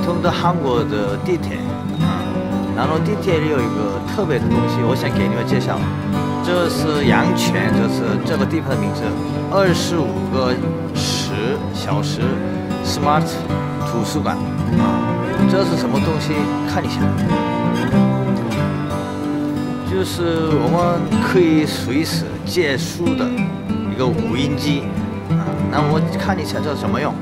通的韩国的地铁啊，然后地铁里有一个特别的东西，我想给你们介绍。这是阳泉，这是这个地方的名字。25个小时 Smart 图书馆啊，这是什么东西？看一下，就是我们可以随时借书的一个无音机啊。那我看一下这是什么用？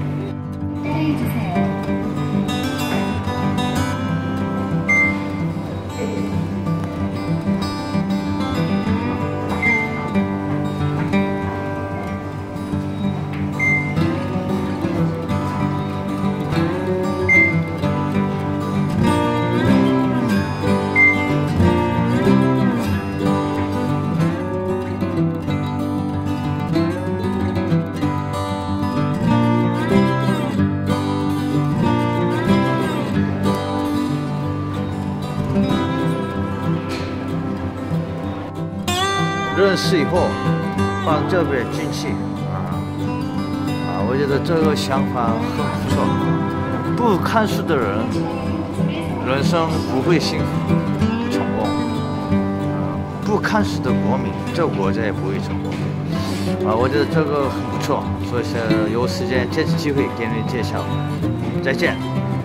认识以后放这边进去我觉得这个想法很不错。不看书的人，人生不会幸福成功。不看书的国民，这个国家也不会成功。我觉得这个很不错，所以有时间借此机会给你介绍。再见。